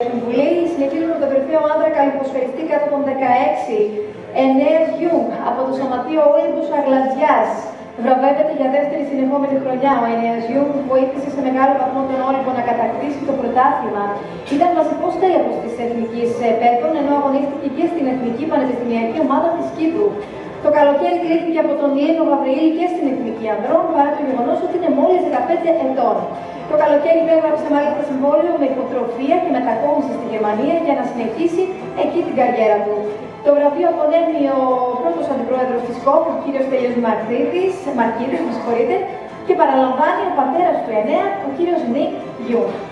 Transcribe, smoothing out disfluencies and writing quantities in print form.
Συμβουλή συνεχίζουμε το περιφείο άντρα καλυφοσφαιριστή κάτω των 16. Ενέας Γιούγκ από το Σωματείο Όλυμπους Αγλαντζιάς. Βραβεύεται για δεύτερη συνεχόμενη χρονιά. Ο Ενέας Γιούγκ βοήθησε σε μεγάλο βαθμό τον Όλυμπο να κατακτήσει το πρωτάθλημα. Ήταν βασικός τέλεχος της Εθνικής Παιδών, ενώ αγωνίστηκε και στην Εθνική Πανεπιστημιακή Ομάδα της Κύπρου. Το καλοκαίρι κλήθηκε από τον Λίνο Γαβριήλ και στην Εθνική Ανδρών, παρά το γεγονός ότι είναι μόλις 15 ετών. Το καλοκαίρι υπέγραψε μάλιστα συμβόλαιο με υποτροφία και μετακόμιση στη Γερμανία για να συνεχίσει εκεί την καριέρα του. Το βραβείο απονέμει ο πρώτος αντιπρόεδρος της ΚΟΠ, ο κύριος Στέλιος Μαρκίδης, και παραλαμβάνει ο πατέρας του Ενέα, ο κύριος Νίκ Γιούγκ.